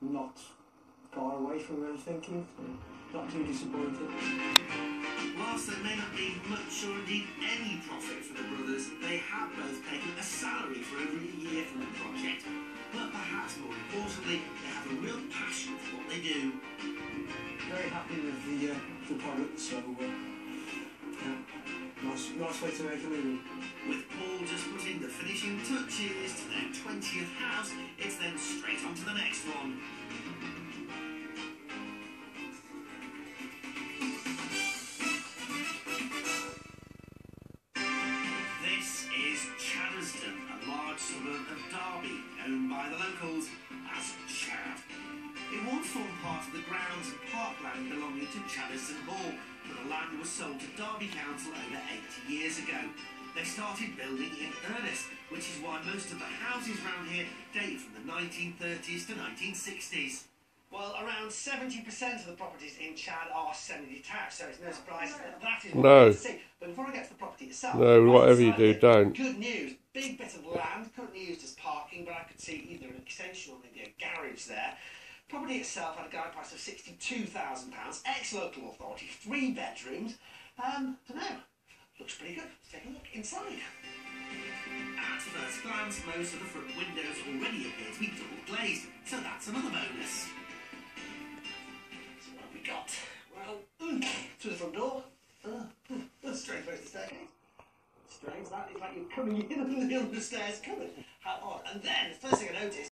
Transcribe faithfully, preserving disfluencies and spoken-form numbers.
not far away from where I was thinking, so not too disappointed. Whilst there may not be much or indeed any profit for the brothers, they have both taken a salary for over a year from the project. But perhaps more importantly, they have a real passion for what they do. Very happy with the, uh, the product, so uh, yeah, nice, nice way to make a living. With Paul just putting the finishing touches to their twentieth house, it's then straight on to the next one. This is Chadderston, a large suburb of Derby, owned by the locals as Chad. It once formed part of the grounds and parkland belonging to Chadderston Hall, but the land was sold to Derby Council over eighty years ago. They started building in earnest, which is why most of the houses around here date from the nineteen thirties to nineteen sixties. Well, around seventy percent of the properties in Chad are semi-detached, so it's no surprise that that is what No. we need to see. But before I get to the property itself... No, right whatever you inside do, it, don't. Good news. Big bit of land, currently used as parking, but I could see either an extension or maybe a garage there. Property itself had a guide price of sixty-two thousand pounds, ex-local authority, three bedrooms. Um, I don't know, looks pretty good. Let's take a look inside. At first glance, most of the front windows already appear to be double glazed, so that's another bonus. So what have we got? Well, mm, through the front door. Uh, that's a strange place to staircase. Strange, that is like you're coming in and the stairs coming. How odd. And then, the first thing I noticed